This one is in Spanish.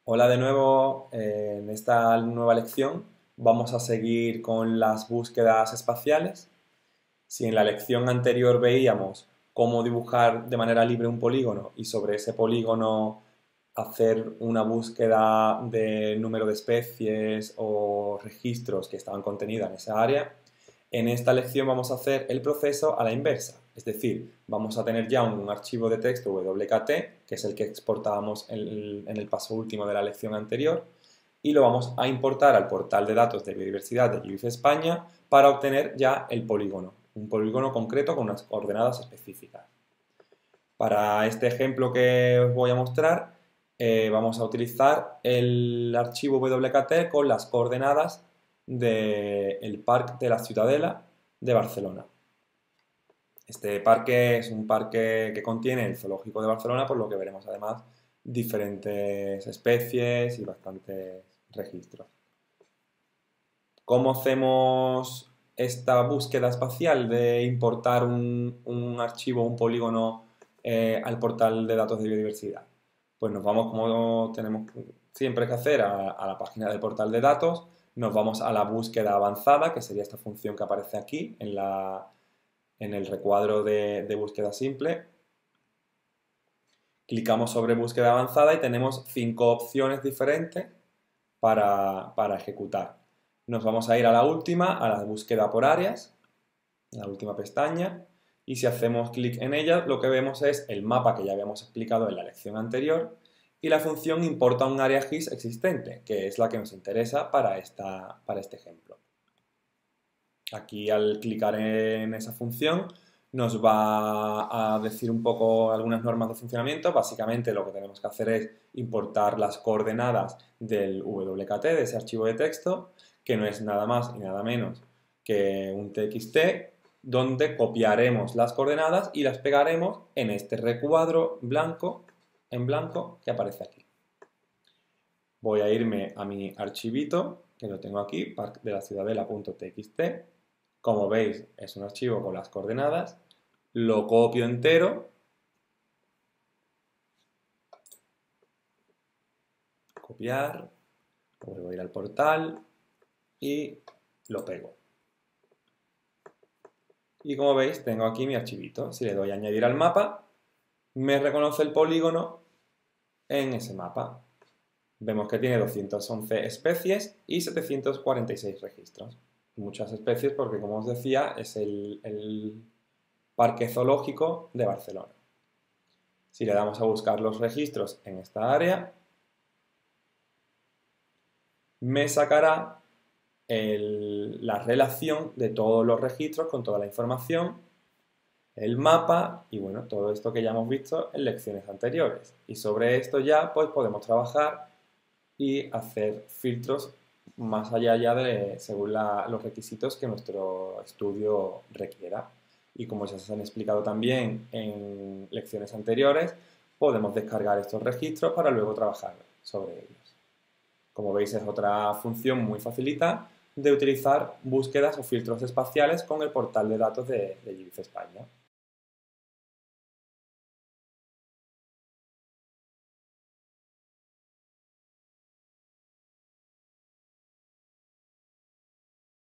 Hola de nuevo, en esta nueva lección vamos a seguir con las búsquedas espaciales. Si en la lección anterior veíamos cómo dibujar de manera libre un polígono y sobre ese polígono hacer una búsqueda del número de especies o registros que estaban contenidas en esa área, en esta lección vamos a hacer el proceso a la inversa, es decir, vamos a tener ya un archivo de texto WKT, que es el que exportábamos en el paso último de la lección anterior, y lo vamos a importar al portal de datos de biodiversidad de GIF España para obtener ya el polígono, un polígono concreto con unas coordenadas específicas. Para este ejemplo que os voy a mostrar, vamos a utilizar el archivo WKT con las coordenadas del Parc de la Ciutadella de Barcelona. Este parque es un parque que contiene el Zoológico de Barcelona, por lo que veremos además diferentes especies y bastantes registros. ¿Cómo hacemos esta búsqueda espacial de importar un archivo, un polígono al portal de datos de biodiversidad? Pues nos vamos, como tenemos siempre que hacer, a la página del portal de datos, nos vamos a la búsqueda avanzada, que sería esta función que aparece aquí en el recuadro de búsqueda simple. Clicamos sobre búsqueda avanzada y tenemos 5 opciones diferentes para ejecutar. Nos vamos a ir a la última, a la búsqueda por áreas, la última pestaña, y si hacemos clic en ella, lo que vemos es el mapa que ya habíamos explicado en la lección anterior y la función importa un área GIS existente, que es la que nos interesa para este ejemplo. Aquí al clicar en esa función nos va a decir un poco algunas normas de funcionamiento. Básicamente lo que tenemos que hacer es importar las coordenadas del WKT, de ese archivo de texto, que no es nada más y nada menos que un TXT, donde copiaremos las coordenadas y las pegaremos en este recuadro blanco, en blanco, que aparece aquí. Voy a irme a mi archivito, que lo tengo aquí, parcdelaciudadela.txt. Como veis, es un archivo con las coordenadas. Lo copio entero. Copiar. Vuelvo a ir al portal y lo pego. Y como veis, tengo aquí mi archivito. Si le doy a añadir al mapa, me reconoce el polígono en ese mapa. Vemos que tiene 211 especies y 746 registros. Muchas especies porque, como os decía, es el Parque Zoológico de Barcelona. Si le damos a buscar los registros en esta área, me sacará la relación de todos los registros con toda la información, el mapa y bueno, todo esto que ya hemos visto en lecciones anteriores. Y sobre esto ya pues podemos trabajar y hacer filtros más allá ya de según los requisitos que nuestro estudio requiera. Y como ya se han explicado también en lecciones anteriores, podemos descargar estos registros para luego trabajar sobre ellos. Como veis, es otra función muy facilita de utilizar búsquedas o filtros espaciales con el portal de datos de GIF España.